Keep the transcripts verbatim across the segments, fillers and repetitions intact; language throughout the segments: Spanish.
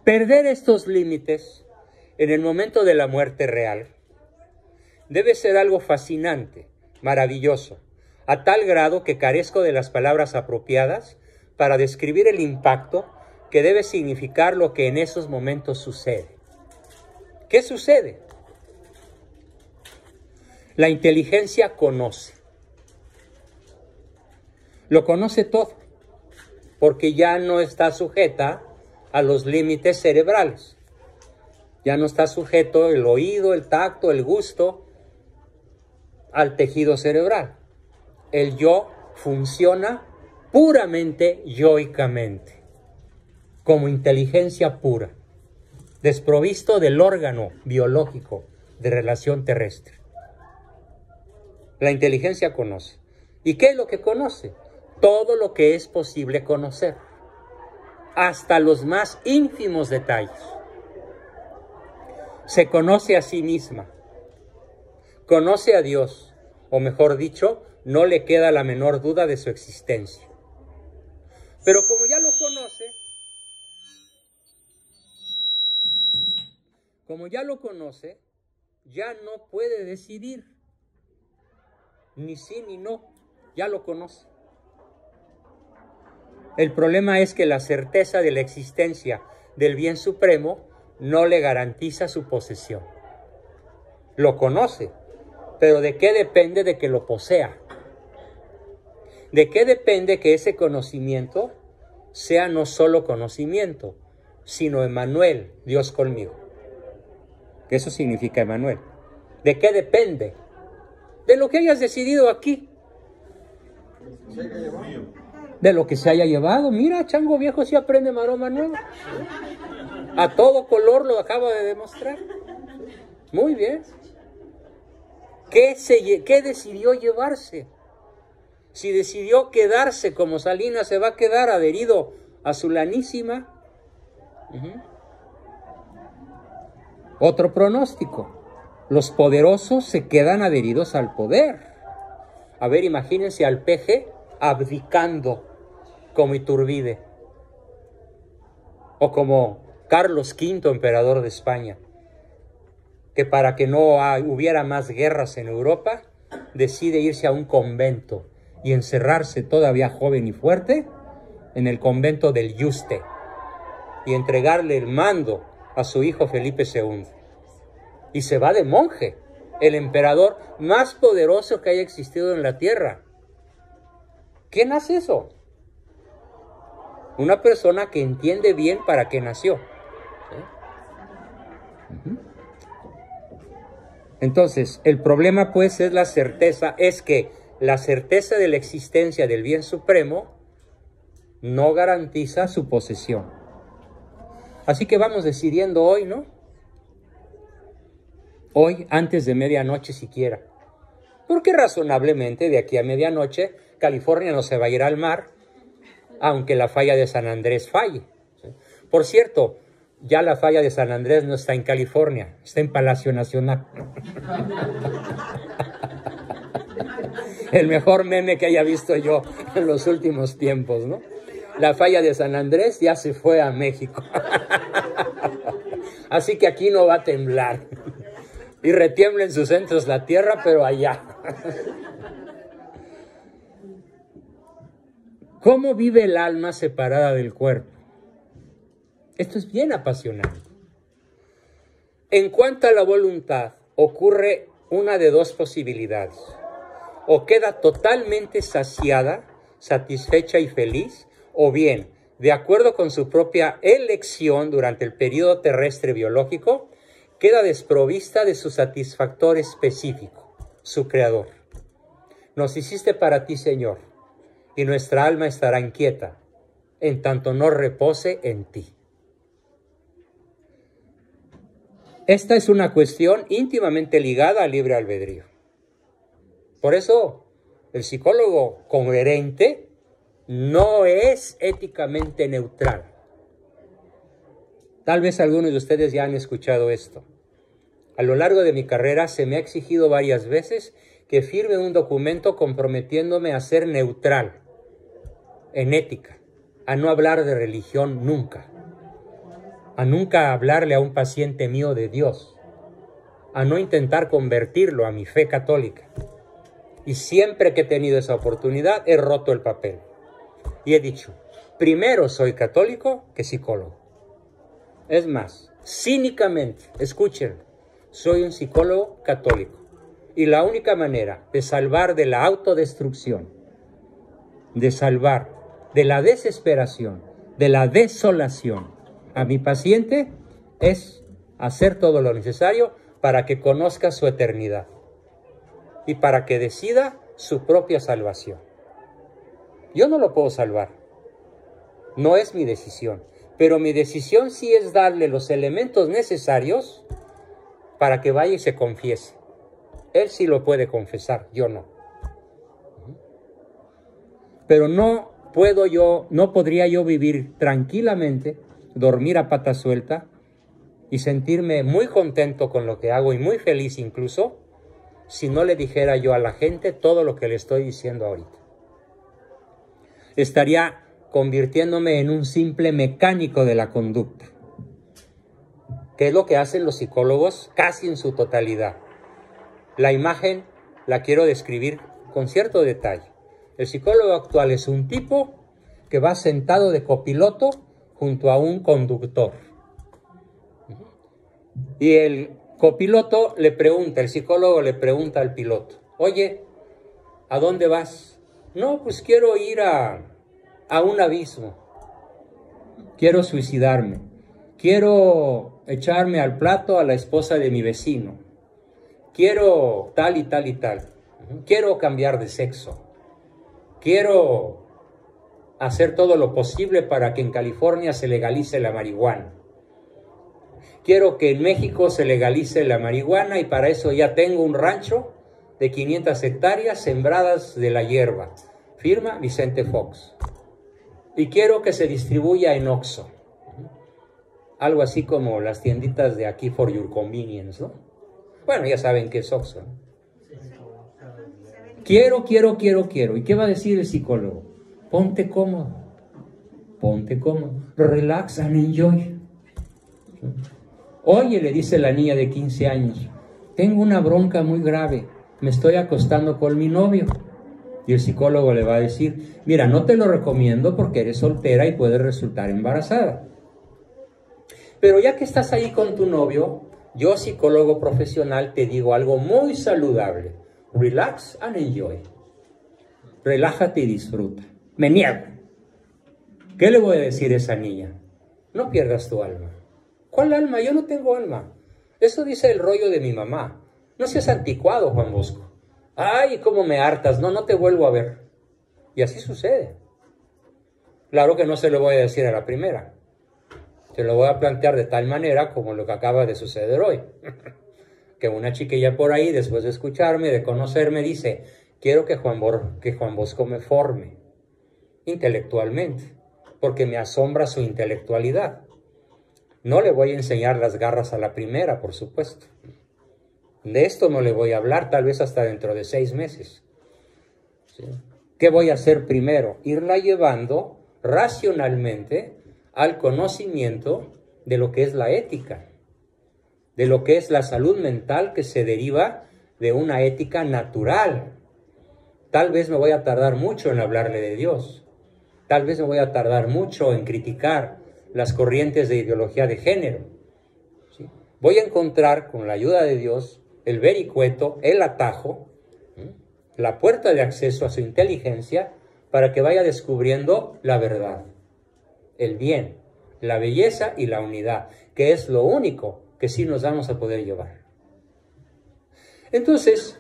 Perder estos límites en el momento de la muerte real debe ser algo fascinante, maravilloso, a tal grado que carezco de las palabras apropiadas para describir el impacto que debe significar lo que en esos momentos sucede. ¿Qué sucede? La inteligencia conoce. Lo conoce todo, porque ya no está sujeta a los límites cerebrales. Ya no está sujeto el oído, el tacto, el gusto al tejido cerebral. El yo funciona puramente yoicamente, como inteligencia pura, desprovisto del órgano biológico de relación terrestre. La inteligencia conoce. ¿Y qué es lo que conoce? Todo lo que es posible conocer, hasta los más ínfimos detalles. Se conoce a sí misma, conoce a Dios, o mejor dicho, no le queda la menor duda de su existencia. Pero como ya lo conoce, como ya lo conoce, ya no puede decidir, ni sí ni no, ya lo conoce. El problema es que la certeza de la existencia del bien supremo no le garantiza su posesión. Lo conoce, pero ¿de qué depende de que lo posea? ¿De qué depende que ese conocimiento sea no solo conocimiento, sino Emmanuel, Dios conmigo? Eso significa Emmanuel. ¿De qué depende? De lo que hayas decidido aquí. De lo que se haya llevado. Mira, chango viejo sí aprende maroma nueva. A todo color lo acaba de demostrar. Muy bien. ¿Qué, se, qué decidió llevarse? Si decidió quedarse como Salinas, se va a quedar adherido a su lanísima. Uh-huh. Otro pronóstico. Los poderosos se quedan adheridos al poder. A ver, imagínense al peje abdicando como Iturbide. O como Carlos quinto, emperador de España, que para que no hubiera más guerras en Europa, decide irse a un convento y encerrarse todavía joven y fuerte en el convento del Yuste y entregarle el mando a su hijo Felipe segundo. Y se va de monje, el emperador más poderoso que haya existido en la tierra. ¿Quién hace eso? Una persona que entiende bien para qué nació. Entonces, el problema pues es la certeza, es que la certeza de la existencia del bien supremo no garantiza su posesión. Así que vamos decidiendo hoy, ¿no? Hoy, antes de medianoche siquiera. Porque razonablemente de aquí a medianoche, California no se va a ir al mar, aunque la falla de San Andrés falle. Por cierto, ya la falla de San Andrés no está en California, está en Palacio Nacional. El mejor meme que haya visto yo en los últimos tiempos, ¿no? La falla de San Andrés ya se fue a México. Así que aquí no va a temblar. Y retiembla en sus centros la tierra, pero allá. ¿Cómo vive el alma separada del cuerpo? Esto es bien apasionante. En cuanto a la voluntad, ocurre una de dos posibilidades. O queda totalmente saciada, satisfecha y feliz, o bien, de acuerdo con su propia elección durante el periodo terrestre biológico, queda desprovista de su satisfactor específico, su creador. Nos hiciste para ti, Señor, y nuestra alma estará inquieta, en tanto no repose en ti. Esta es una cuestión íntimamente ligada al libre albedrío. Por eso, el psicólogo coherente no es éticamente neutral. Tal vez algunos de ustedes ya han escuchado esto. A lo largo de mi carrera se me ha exigido varias veces que firme un documento comprometiéndome a ser neutral en ética, a no hablar de religión nunca. a nunca hablarle a un paciente mío de Dios, a no intentar convertirlo a mi fe católica. Y siempre que he tenido esa oportunidad, he roto el papel. Y he dicho, primero soy católico que psicólogo. Es más, cínicamente, escuchen, soy un psicólogo católico. Y la única manera de salvar de la autodestrucción, de salvar de la desesperación, de la desolación a mi paciente, es hacer todo lo necesario para que conozca su eternidad y para que decida su propia salvación. Yo no lo puedo salvar, no es mi decisión, pero mi decisión sí es darle los elementos necesarios para que vaya y se confiese. Él sí lo puede confesar, yo no. Pero no puedo yo, no podría yo vivir tranquilamente, dormir a pata suelta y sentirme muy contento con lo que hago y muy feliz incluso, si no le dijera yo a la gente todo lo que le estoy diciendo ahorita. Estaría convirtiéndome en un simple mecánico de la conducta, que es lo que hacen los psicólogos casi en su totalidad. La imagen la quiero describir con cierto detalle. El psicólogo actual es un tipo que va sentado de copiloto junto a un conductor. Y el copiloto le pregunta, el psicólogo le pregunta al piloto, oye, ¿a dónde vas? No, pues quiero ir a, a un abismo. Quiero suicidarme. Quiero echarme al plato a la esposa de mi vecino. Quiero tal y tal y tal. Quiero cambiar de sexo. Quiero hacer todo lo posible para que en California se legalice la marihuana. Quiero que en México se legalice la marihuana y para eso ya tengo un rancho de quinientas hectáreas sembradas de la hierba. Firma Vicente Fox. Y quiero que se distribuya en Oxxo. Algo así como las tienditas de aquí for your convenience, ¿no? Bueno, ya saben qué es Oxxo, ¿no? Quiero, quiero, quiero, quiero. ¿Y qué va a decir el psicólogo? Ponte cómodo. Ponte cómodo. Relax and enjoy. Oye, le dice la niña de quince años, tengo una bronca muy grave. Me estoy acostando con mi novio. Y el psicólogo le va a decir, mira, no te lo recomiendo porque eres soltera y puedes resultar embarazada. Pero ya que estás ahí con tu novio, yo, psicólogo profesional, te digo algo muy saludable. Relax and enjoy. Relájate y disfruta. Me niego. ¿Qué le voy a decir a esa niña? No pierdas tu alma. ¿Cuál alma? Yo no tengo alma. Eso dice el rollo de mi mamá. No seas anticuado, Juan Bosco. Ay, cómo me hartas. No, no te vuelvo a ver. Y así sucede. Claro que no se lo voy a decir a la primera. Se lo voy a plantear de tal manera como lo que acaba de suceder hoy. Que una chiquilla por ahí, después de escucharme, de conocerme, dice, quiero que Juan, Bor que Juan Bosco me forme intelectualmente, porque me asombra su intelectualidad. No le voy a enseñar las garras a la primera, por supuesto. De esto no le voy a hablar, tal vez hasta dentro de seis meses. ¿Sí? ¿Qué voy a hacer primero? Irla llevando racionalmente al conocimiento de lo que es la ética, de lo que es la salud mental que se deriva de una ética natural. Tal vez me voy a tardar mucho en hablarle de Dios. Tal vez me voy a tardar mucho en criticar las corrientes de ideología de género. ¿Sí? Voy a encontrar, con la ayuda de Dios, el vericueto, el atajo, ¿sí? La puerta de acceso a su inteligencia para que vaya descubriendo la verdad, el bien, la belleza y la unidad, que es lo único que sí nos vamos a poder llevar. Entonces,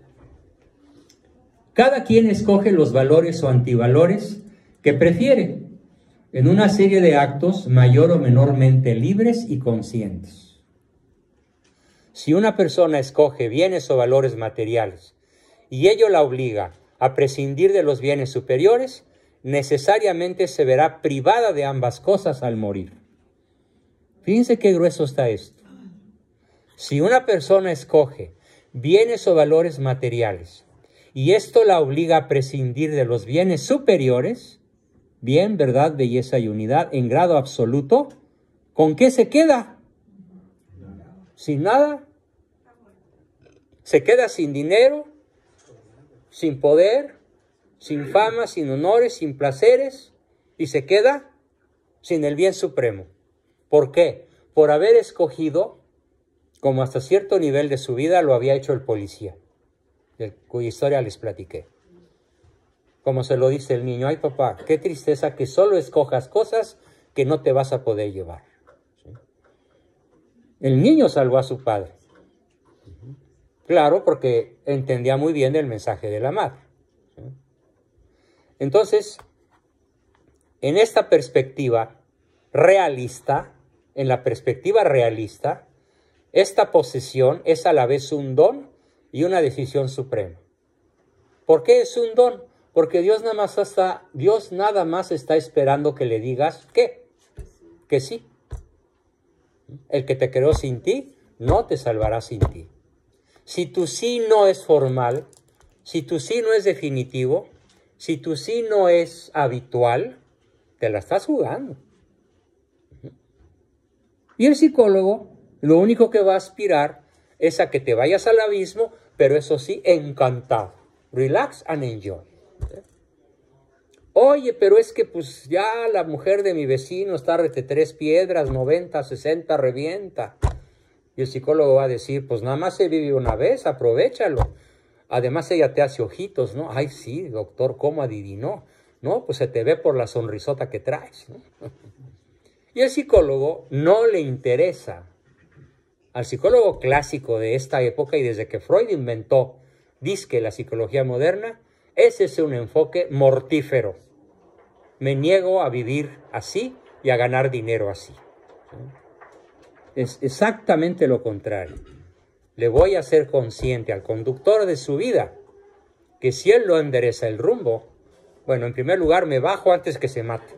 cada quien escoge los valores o antivalores que prefiere en una serie de actos mayor o menormente libres y conscientes. Si una persona escoge bienes o valores materiales y ello la obliga a prescindir de los bienes superiores, necesariamente se verá privada de ambas cosas al morir. Fíjense qué grueso está esto. Si una persona escoge bienes o valores materiales y esto la obliga a prescindir de los bienes superiores, bien, verdad, belleza y unidad en grado absoluto, ¿Con qué se queda? Sin nada. Se queda sin dinero, sin poder, sin fama, sin honores, sin placeres, y se queda sin el bien supremo. ¿Por qué? Por haber escogido, como hasta cierto nivel de su vida lo había hecho el policía, de cuya historia les platiqué. Como se lo dice el niño: ay papá, qué tristeza que solo escojas cosas que no te vas a poder llevar. ¿Sí? El niño salvó a su padre. Claro, porque entendía muy bien el mensaje de la madre. ¿Sí? Entonces, en esta perspectiva realista, en la perspectiva realista, esta posesión es a la vez un don y una decisión suprema. ¿Por qué es un don? Porque Dios nada más está, Dios nada más está esperando que le digas ¿qué? Que sí. El que te creó sin ti, no te salvará sin ti. Si tu sí no es formal, si tu sí no es definitivo, si tu sí no es habitual, te la estás jugando. Y el psicólogo lo único que va a aspirar es a que te vayas al abismo, pero eso sí, encantado. Relax and enjoy. Oye, pero es que pues ya la mujer de mi vecino está rete tres piedras, noventa, sesenta, revienta. Y el psicólogo va a decir, pues nada más se vive una vez, aprovéchalo. Además ella te hace ojitos, ¿no? Ay, sí, doctor, ¿cómo adivinó? No, pues se te ve por la sonrisota que traes, ¿no? Y el psicólogo no le interesa. Al psicólogo clásico de esta época, y desde que Freud inventó, dizque la psicología moderna, ese es un enfoque mortífero. Me niego a vivir así y a ganar dinero así. Es exactamente lo contrario. Le voy a hacer consciente al conductor de su vida que si él lo endereza el rumbo, bueno, en primer lugar me bajo antes que se mate.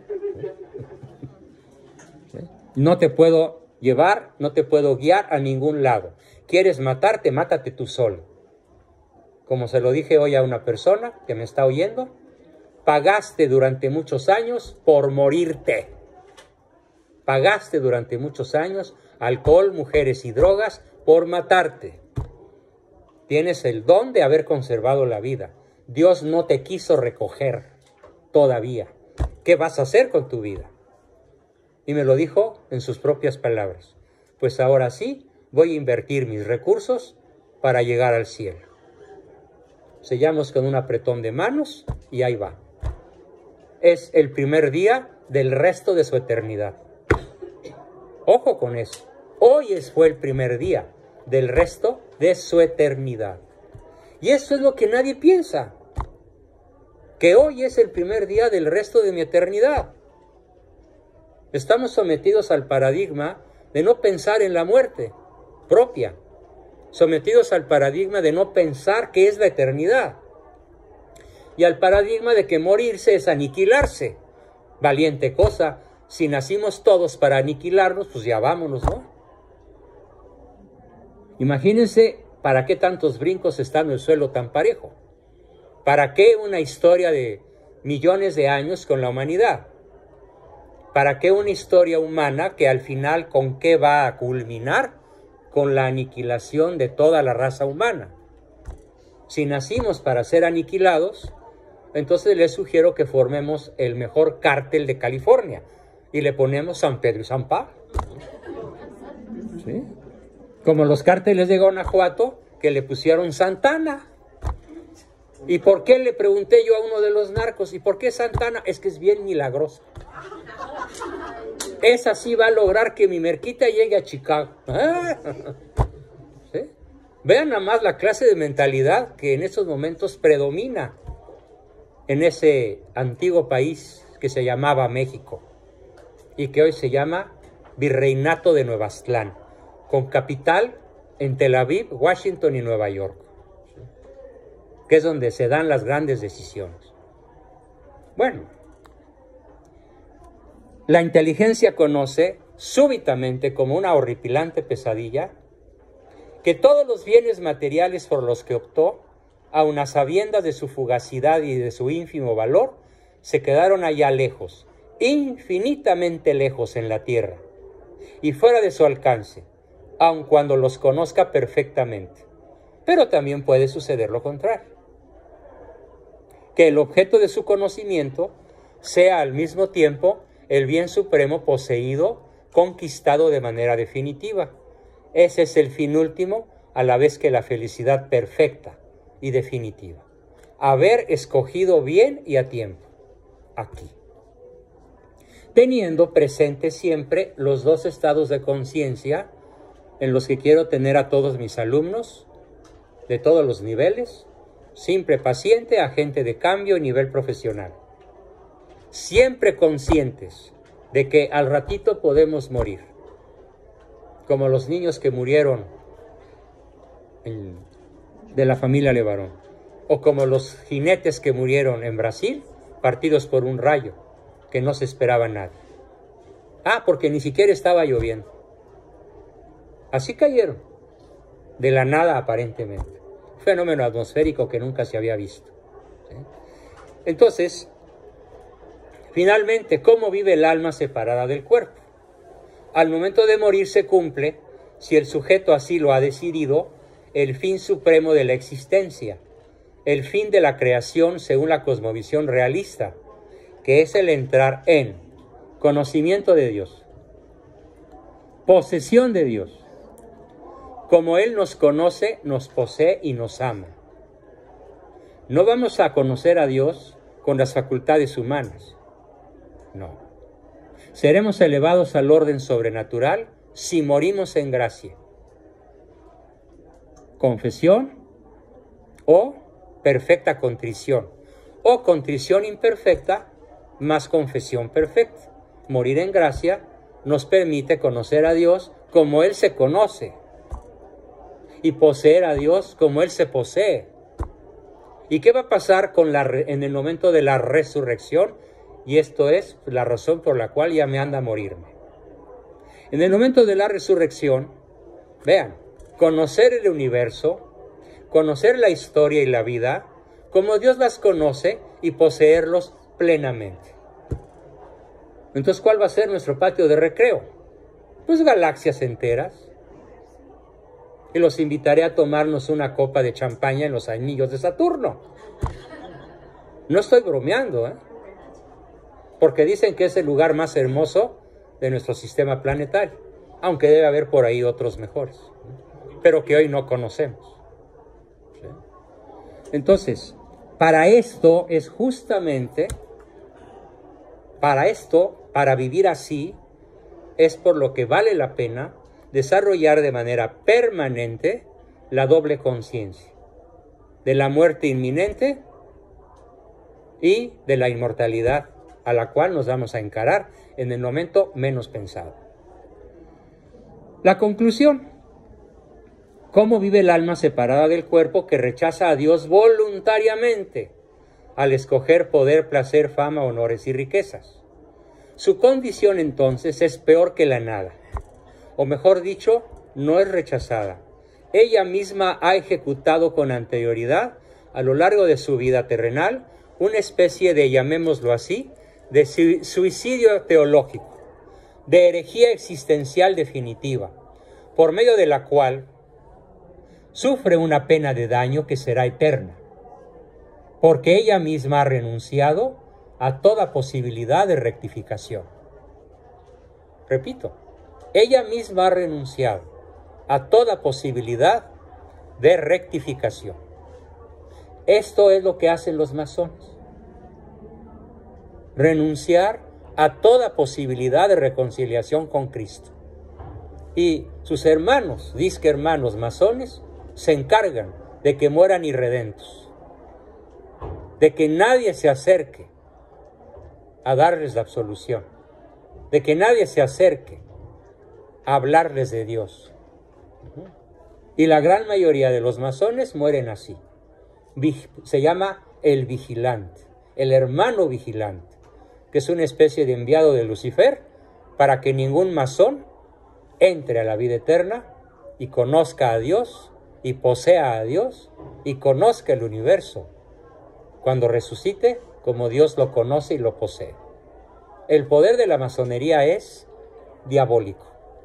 No te puedo llevar, no te puedo guiar a ningún lado. ¿Quieres matarte? Mátate tú solo. Como se lo dije hoy a una persona que me está oyendo, pagaste durante muchos años por morirte. Pagaste durante muchos años alcohol, mujeres y drogas por matarte. Tienes el don de haber conservado la vida. Dios no te quiso recoger todavía. ¿Qué vas a hacer con tu vida? Y me lo dijo en sus propias palabras. Pues ahora sí voy a invertir mis recursos para llegar al cielo. Sellamos con un apretón de manos y ahí va. Es el primer día del resto de su eternidad. Ojo con eso. Hoy es, fue el primer día del resto de su eternidad. Y eso es lo que nadie piensa. Que hoy es el primer día del resto de mi eternidad. Estamos sometidos al paradigma de no pensar en la muerte propia. Sometidos al paradigma de no pensar qué es la eternidad. Y al paradigma de que morirse es aniquilarse. Valiente cosa. Si nacimos todos para aniquilarnos, pues ya vámonos, ¿no? Imagínense para qué tantos brincos está en el suelo tan parejo. ¿Para qué una historia de millones de años con la humanidad? ¿Para qué una historia humana que al final con qué va a culminar? Con la aniquilación de toda la raza humana. Si nacimos para ser aniquilados, entonces les sugiero que formemos el mejor cártel de California y le ponemos San Pedro y San Pablo. ¿Sí? Como los cárteles de Guanajuato que le pusieron Santana. ¿Y por qué? Le pregunté yo a uno de los narcos, ¿y por qué Santana? Es que es bien milagroso. Esa sí va a lograr que mi merquita llegue a Chicago. ¿Sí? Vean nada más la clase de mentalidad que en estos momentos predomina en ese antiguo país que se llamaba México y que hoy se llama Virreinato de Nueva Aztlán, con capital en Tel Aviv, Washington y Nueva York, ¿sí? Que es donde se dan las grandes decisiones. Bueno, la inteligencia conoce súbitamente, como una horripilante pesadilla, que todos los bienes materiales por los que optó, aun a sabiendas de su fugacidad y de su ínfimo valor, se quedaron allá lejos, infinitamente lejos en la tierra. y fuera de su alcance, aun cuando los conozca perfectamente. Pero también puede suceder lo contrario, que el objeto de su conocimiento sea al mismo tiempo el bien supremo poseído, conquistado de manera definitiva. Ese es el fin último, a la vez que la felicidad perfecta y definitiva. Haber escogido bien y a tiempo, aquí. Teniendo presente siempre los dos estados de conciencia en los que quiero tener a todos mis alumnos, de todos los niveles, simple paciente, agente de cambio y nivel profesional. Siempre conscientes de que al ratito podemos morir, como los niños que murieron en, de la familia Levarón, o como los jinetes que murieron en Brasil, partidos por un rayo, que no se esperaba nadie. Ah, porque ni siquiera estaba lloviendo. Así cayeron, de la nada aparentemente. Fenómeno atmosférico que nunca se había visto. ¿Sí? Entonces, finalmente, ¿cómo vive el alma separada del cuerpo? Al momento de morir se cumple, si el sujeto así lo ha decidido, el fin supremo de la existencia, el fin de la creación según la cosmovisión realista, que es el entrar en conocimiento de Dios, posesión de Dios. Como Él nos conoce, nos posee y nos ama. No vamos a conocer a Dios con las facultades humanas. No. Seremos elevados al orden sobrenatural si morimos en gracia. Confesión o perfecta contrición. O contrición imperfecta más confesión perfecta. Morir en gracia nos permite conocer a Dios como Él se conoce. Y poseer a Dios como Él se posee. ¿Y qué va a pasar con la, en el momento de la resurrección? Y esto es la razón por la cual ya me anda a morirme. En el momento de la resurrección, vean, conocer el universo, conocer la historia y la vida, como Dios las conoce y poseerlos plenamente. Entonces, ¿cuál va a ser nuestro patio de recreo? Pues galaxias enteras. Y los invitaré a tomarnos una copa de champaña en los anillos de Saturno. No estoy bromeando, ¿eh? Porque dicen que es el lugar más hermoso de nuestro sistema planetario, aunque debe haber por ahí otros mejores, ¿no? Pero que hoy no conocemos. ¿Sí? Entonces, para esto es justamente, para esto, para vivir así, es por lo que vale la pena desarrollar de manera permanente la doble conciencia de la muerte inminente y de la inmortalidad a la cual nos vamos a encarar en el momento menos pensado. La conclusión: ¿cómo vive el alma separada del cuerpo que rechaza a Dios voluntariamente al escoger poder, placer, fama, honores y riquezas? Su condición entonces es peor que la nada. O mejor dicho, no es rechazada. Ella misma ha ejecutado con anterioridad, a lo largo de su vida terrenal, una especie de, llamémoslo así, de suicidio teológico, de herejía existencial definitiva, por medio de la cual sufre una pena de daño que será eterna, porque ella misma ha renunciado a toda posibilidad de rectificación. Repito, ella misma ha renunciado a toda posibilidad de rectificación. Esto es lo que hacen los masones. Renunciar a toda posibilidad de reconciliación con Cristo. Y sus hermanos, disque hermanos masones, se encargan de que mueran irredentos, de que nadie se acerque a darles la absolución, de que nadie se acerque a hablarles de Dios. Y la gran mayoría de los masones mueren así. Se llama el vigilante, el hermano vigilante, que es una especie de enviado de Lucifer para que ningún masón entre a la vida eterna y conozca a Dios y posea a Dios y conozca el universo cuando resucite como Dios lo conoce y lo posee. El poder de la masonería es diabólico.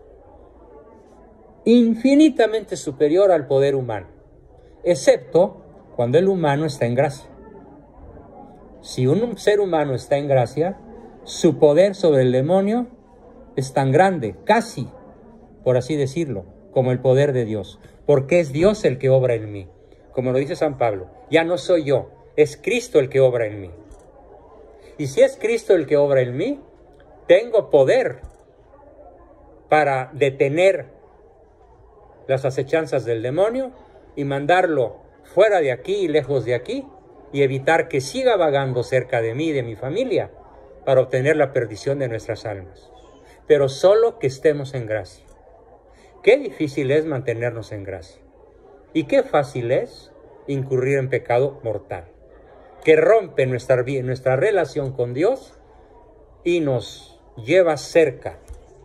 infinitamente superior al poder humano, excepto cuando el humano está en gracia. Si un ser humano está en gracia, su poder sobre el demonio es tan grande, casi, por así decirlo, como el poder de Dios, porque es Dios el que obra en mí. Como lo dice San Pablo, ya no soy yo, es Cristo el que obra en mí. Y si es Cristo el que obra en mí, tengo poder para detener las acechanzas del demonio y mandarlo fuera de aquí y lejos de aquí y evitar que siga vagando cerca de mí y de mi familia para obtener la perdición de nuestras almas. Pero solo que estemos en gracia. Qué difícil es mantenernos en gracia. Y qué fácil es incurrir en pecado mortal, que rompe nuestra, nuestra relación con Dios y nos lleva cerca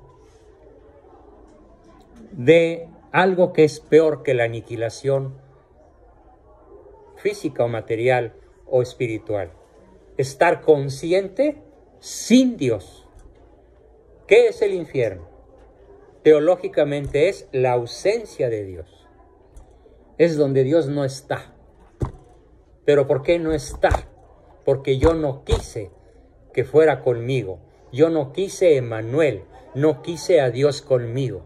de algo que es peor que la aniquilación física o material o espiritual. Estar consciente sin Dios. ¿Qué es el infierno? Teológicamente es la ausencia de Dios. Es donde Dios no está. ¿Pero por qué no está? Porque yo no quise que fuera conmigo. Yo no quise Emmanuel. No quise a Dios conmigo.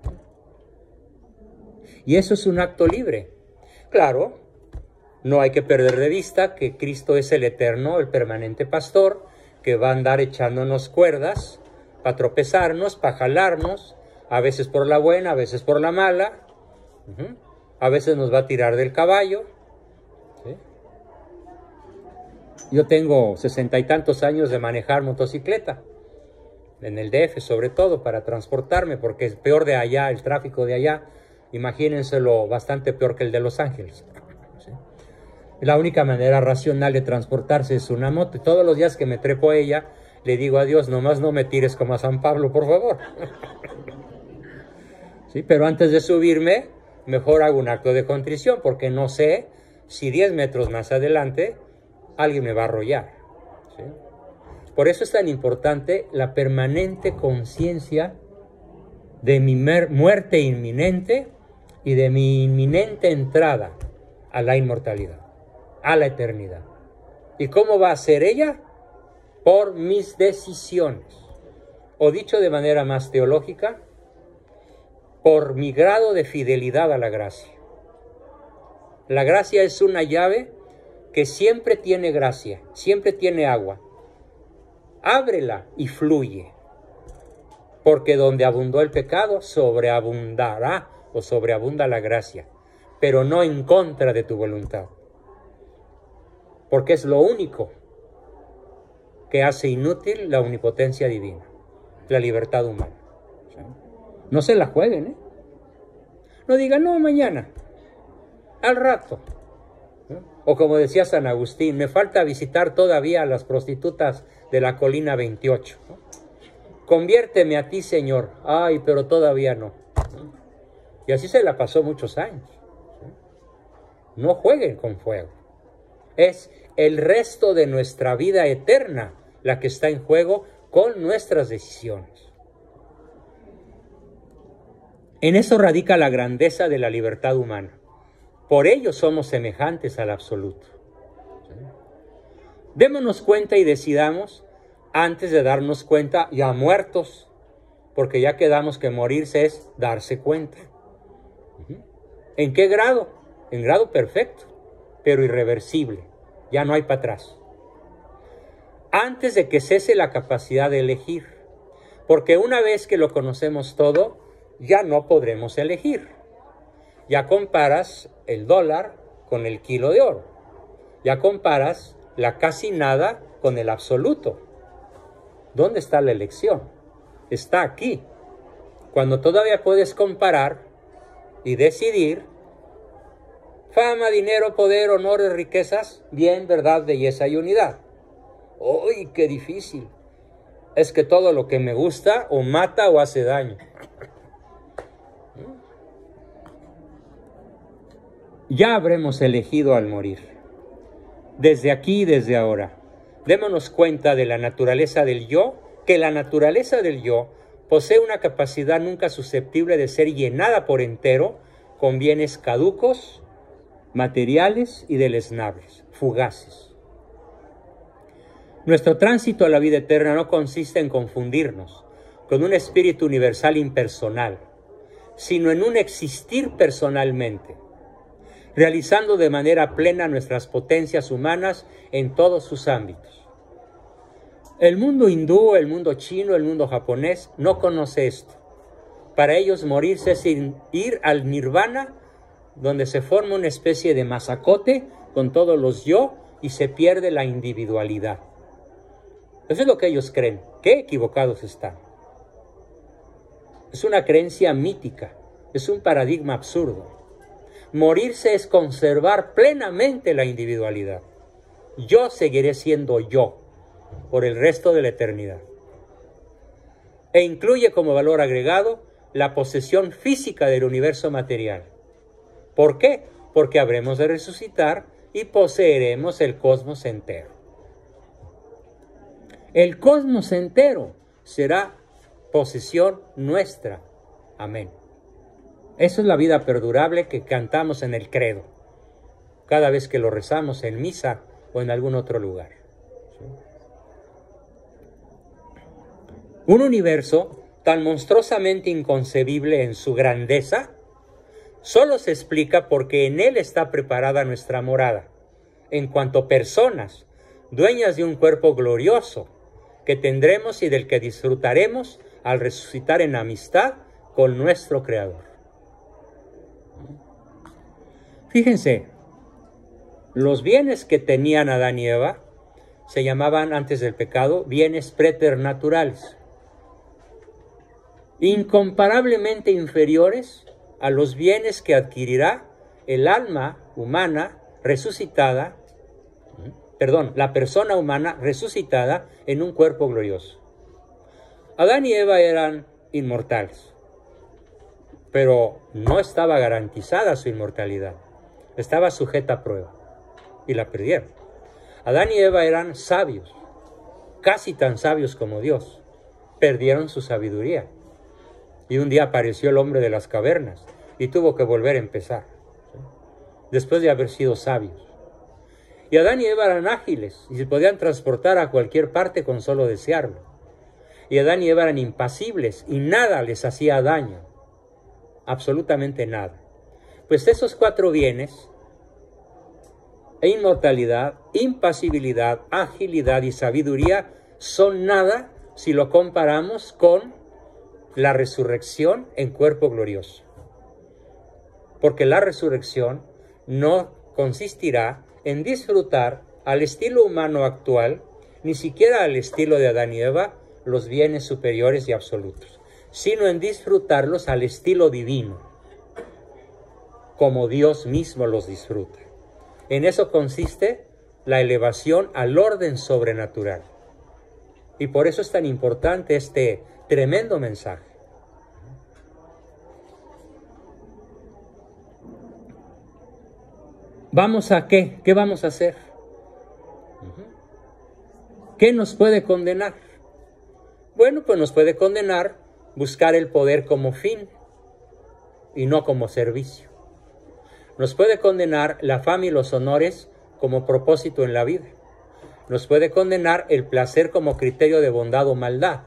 Y eso es un acto libre. Claro, no hay que perder de vista que Cristo es el eterno, el permanente pastor, que va a andar echándonos cuerdas para tropezarnos, para jalarnos, a veces por la buena, a veces por la mala. Uh-huh. A veces nos va a tirar del caballo. ¿Sí? Yo tengo sesenta y tantos años de manejar motocicleta, en el D F sobre todo, para transportarme, porque es peor de allá, el tráfico de allá, imagínenselo, bastante peor que el de Los Ángeles. ¿Sí? La única manera racional de transportarse es una moto, y todos los días que me trepo a ella, le digo a Dios, nomás no me tires como a San Pablo, por favor. ¿Sí? Pero antes de subirme, mejor hago un acto de contrición, porque no sé si diez metros más adelante alguien me va a arrollar. ¿Sí? Por eso es tan importante la permanente conciencia de mi muerte inminente y de mi inminente entrada a la inmortalidad, a la eternidad. ¿Y cómo va a ser ella? Por mis decisiones. O dicho de manera más teológica, por mi grado de fidelidad a la gracia. La gracia es una llave que siempre tiene gracia, siempre tiene agua. Ábrela y fluye. Porque donde abundó el pecado, sobreabundará o sobreabunda la gracia, pero no en contra de tu voluntad. Porque es lo único que hace inútil la omnipotencia divina, la libertad humana. ¿Sí? No se la jueguen, ¿eh? No digan, no, mañana, al rato. ¿Sí? O como decía San Agustín, me falta visitar todavía a las prostitutas de la colina veintiocho. ¿No? Conviérteme a ti, Señor. Ay, pero todavía no. Y así se la pasó muchos años. No jueguen con fuego. Es el resto de nuestra vida eterna la que está en juego con nuestras decisiones. En eso radica la grandeza de la libertad humana. Por ello somos semejantes al absoluto. Démonos cuenta y decidamos antes de darnos cuenta, ya muertos, porque ya quedamos que morirse es darse cuenta. ¿En qué grado? En grado perfecto, pero irreversible. Ya no hay para atrás. Antes de que cese la capacidad de elegir, porque una vez que lo conocemos todo, ya no podremos elegir. Ya comparas el dólar con el kilo de oro. Ya comparas la casi nada con el absoluto. ¿Dónde está la elección? Está aquí. Cuando todavía puedes comparar y decidir, fama, dinero, poder, honores, riquezas, bien, verdad, belleza y unidad. ¡Uy, qué difícil! Es que todo lo que me gusta o mata o hace daño. Ya habremos elegido al morir. Desde aquí y desde ahora. Démonos cuenta de la naturaleza del yo, que la naturaleza del yo posee una capacidad nunca susceptible de ser llenada por entero con bienes caducos, materiales y deleznables, fugaces. Nuestro tránsito a la vida eterna no consiste en confundirnos con un espíritu universal impersonal, sino en un existir personalmente, realizando de manera plena nuestras potencias humanas en todos sus ámbitos. El mundo hindú, el mundo chino, el mundo japonés no conoce esto. Para ellos morirse es ir al nirvana, donde se forma una especie de masacote con todos los yo y se pierde la individualidad. Eso es lo que ellos creen. Qué equivocados están. Es una creencia mítica, es un paradigma absurdo. Morirse es conservar plenamente la individualidad. Yo seguiré siendo yo por el resto de la eternidad. E incluye como valor agregado la posesión física del universo material. ¿Por qué? Porque habremos de resucitar y poseeremos el cosmos entero. El cosmos entero será posesión nuestra. Amén. Eso es la vida perdurable que cantamos en el credo, cada vez que lo rezamos en misa o en algún otro lugar. Un universo tan monstruosamente inconcebible en su grandeza, solo se explica porque en él está preparada nuestra morada, en cuanto personas, dueñas de un cuerpo glorioso, que tendremos y del que disfrutaremos al resucitar en amistad con nuestro Creador. Fíjense, los bienes que tenían Adán y Eva se llamaban antes del pecado bienes preternaturales, incomparablemente inferiores a los bienes que adquirirá el alma humana resucitada, perdón, la persona humana resucitada en un cuerpo glorioso. Adán y Eva eran inmortales, pero no estaba garantizada su inmortalidad. Estaba sujeta a prueba y la perdieron. Adán y Eva eran sabios, casi tan sabios como Dios. Perdieron su sabiduría. Y un día apareció el hombre de las cavernas y tuvo que volver a empezar, ¿sí? Después de haber sido sabios. Y Adán y Eva eran ágiles y se podían transportar a cualquier parte con solo desearlo. Y Adán y Eva eran impasibles y nada les hacía daño, absolutamente nada. Pues esos cuatro bienes, inmortalidad, impasibilidad, agilidad y sabiduría, son nada si lo comparamos con la resurrección en cuerpo glorioso. Porque la resurrección no consistirá en disfrutar al estilo humano actual, ni siquiera al estilo de Adán y Eva, los bienes superiores y absolutos, sino en disfrutarlos al estilo divino, como Dios mismo los disfruta. En eso consiste la elevación al orden sobrenatural. Y por eso es tan importante este tremendo mensaje. ¿Vamos a qué? ¿Qué vamos a hacer? ¿Qué nos puede condenar? Bueno, pues nos puede condenar buscar el poder como fin y no como servicio. Nos puede condenar la fama y los honores como propósito en la vida. Nos puede condenar el placer como criterio de bondad o maldad,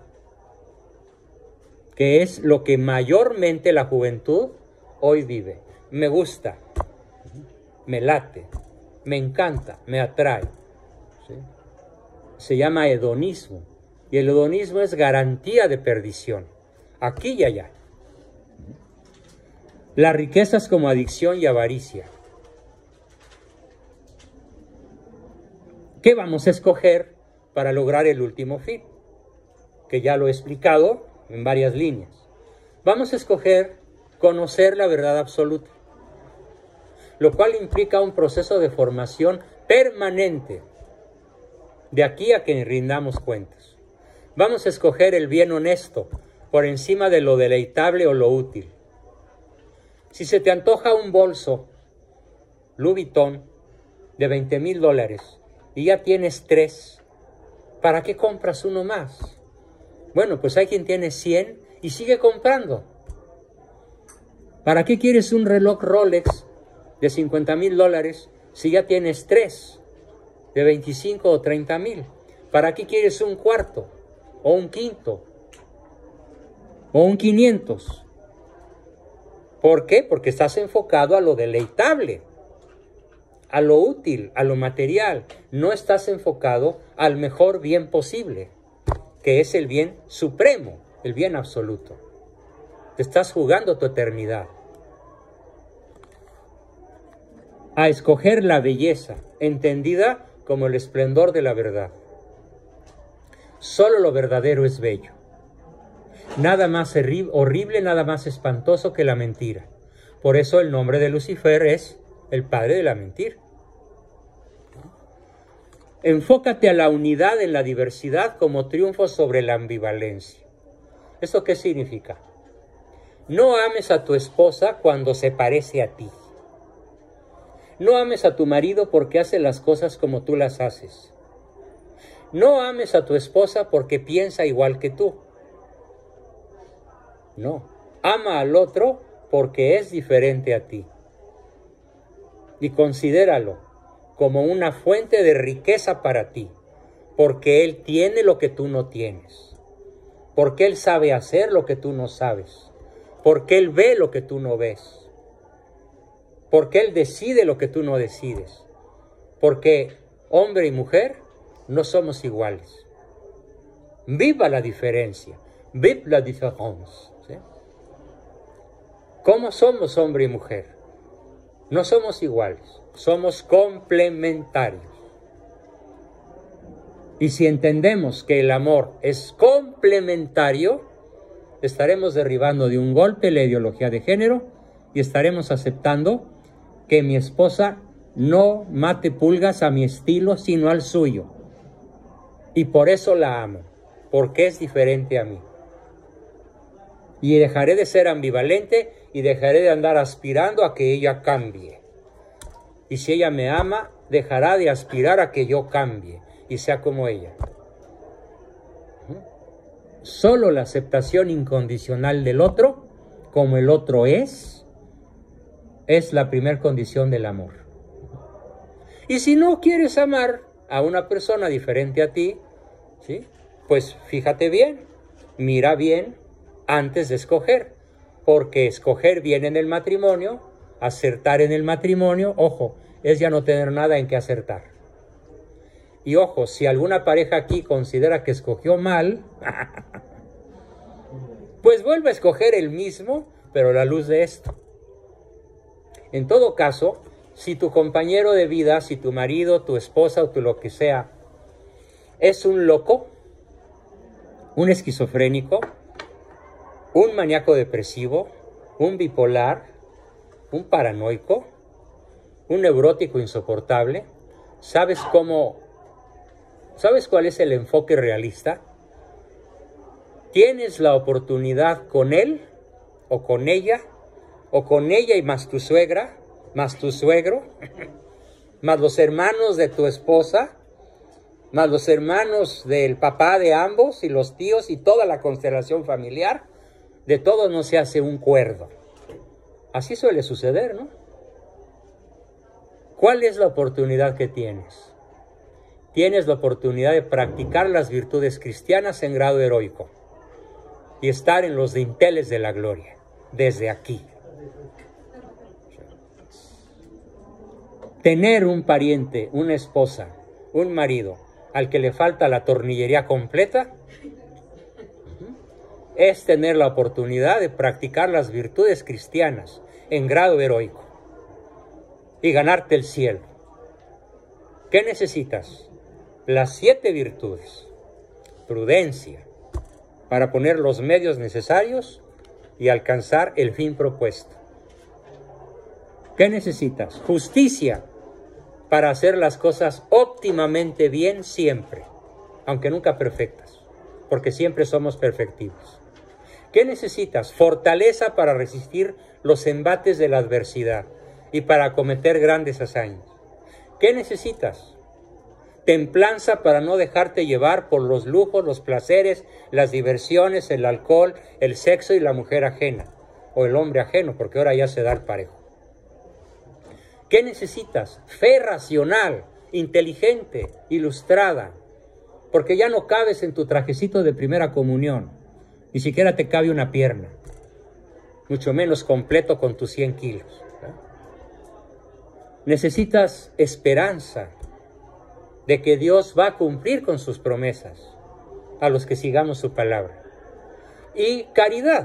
que es lo que mayormente la juventud hoy vive. Me gusta, me late, me encanta, me atrae, ¿sí? Se llama hedonismo, y el hedonismo es garantía de perdición, aquí y allá. Las riquezas como adicción y avaricia. ¿Qué vamos a escoger para lograr el último fin? Que ya lo he explicado en varias líneas. Vamos a escoger conocer la verdad absoluta, lo cual implica un proceso de formación permanente, de aquí a que rindamos cuentas. Vamos a escoger el bien honesto por encima de lo deleitable o lo útil. Si se te antoja un bolso Louis Vuitton de veinte mil dólares y ya tienes tres, ¿para qué compras uno más? Bueno, pues hay quien tiene cien y sigue comprando. ¿Para qué quieres un reloj Rolex de cincuenta mil dólares si ya tienes tres de veinticinco o treinta mil? ¿Para qué quieres un cuarto o un quinto o un quinientos? ¿Por qué? Porque estás enfocado a lo deleitable, a lo útil, a lo material. No estás enfocado al mejor bien posible, que es el bien supremo, el bien absoluto. Te estás jugando tu eternidad. A escoger la belleza, entendida como el esplendor de la verdad. Solo lo verdadero es bello. Nada más horrible, nada más espantoso que la mentira. Por eso el nombre de Lucifer es el padre de la mentira. Enfócate a la unidad en la diversidad como triunfo sobre la ambivalencia. ¿Esto qué significa? No ames a tu esposa cuando se parece a ti. No ames a tu marido porque hace las cosas como tú las haces. No ames a tu esposa porque piensa igual que tú. No, ama al otro porque es diferente a ti. Y considéralo como una fuente de riqueza para ti, porque él tiene lo que tú no tienes, porque él sabe hacer lo que tú no sabes, porque él ve lo que tú no ves, porque él decide lo que tú no decides, porque hombre y mujer no somos iguales. Viva la diferencia, vive la différence. ¿Sí? ¿Cómo somos hombre y mujer? No somos iguales, somos complementarios. Y si entendemos que el amor es complementario, estaremos derribando de un golpe la ideología de género y estaremos aceptando que mi esposa no mate pulgas a mi estilo, sino al suyo. Y por eso la amo, porque es diferente a mí. Y dejaré de ser ambivalente y dejaré de andar aspirando a que ella cambie. Y si ella me ama, dejará de aspirar a que yo cambie y sea como ella. Solo la aceptación incondicional del otro, como el otro es, es la primera condición del amor. Y si no quieres amar a una persona diferente a ti, ¿sí? Pues fíjate bien, mira bien antes de escoger, porque escoger bien en el matrimonio, acertar en el matrimonio, ojo, es ya no tener nada en que acertar. Y ojo, si alguna pareja aquí considera que escogió mal, pues vuelve a escoger el mismo, pero a la luz de esto. En todo caso, si tu compañero de vida, si tu marido, tu esposa o tu lo que sea, es un loco, un esquizofrénico, un maníaco depresivo, un bipolar, un paranoico, un neurótico insoportable, ¿sabes cómo, sabes cuál es el enfoque realista? Tienes la oportunidad con él o con ella, o con ella y más tu suegra, más tu suegro, más los hermanos de tu esposa, más los hermanos del papá de ambos y los tíos y toda la constelación familiar, de todo no se hace un cuerdo. Así suele suceder, ¿no? ¿Cuál es la oportunidad que tienes? Tienes la oportunidad de practicar las virtudes cristianas en grado heroico y estar en los dinteles de la gloria, desde aquí. Tener un pariente, una esposa, un marido, al que le falta la tornillería completa, es tener la oportunidad de practicar las virtudes cristianas en grado heroico y ganarte el cielo. ¿Qué necesitas? Las siete virtudes. Prudencia, para poner los medios necesarios y alcanzar el fin propuesto. ¿Qué necesitas? Justicia, para hacer las cosas óptimamente bien siempre, aunque nunca perfectas, porque siempre somos perfectibles. ¿Qué necesitas? Fortaleza para resistir los embates de la adversidad y para acometer grandes hazañas. ¿Qué necesitas? templanza para no dejarte llevar por los lujos, los placeres, las diversiones, el alcohol, el sexo y la mujer ajena, o el hombre ajeno, porque ahora ya se da el parejo. ¿Qué necesitas? Fe racional, inteligente, ilustrada, porque ya no cabes en tu trajecito de primera comunión, ni siquiera te cabe una pierna, mucho menos completo con tus cien kilos. Necesitas esperanza de que Dios va a cumplir con sus promesas a los que sigamos su palabra. Y caridad,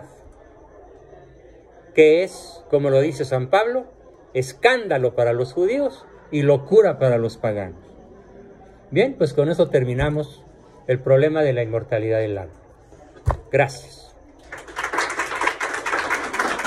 que es, como lo dice San Pablo, escándalo para los judíos y locura para los paganos. Bien, pues con eso terminamos el problema de la inmortalidad del alma. Gracias.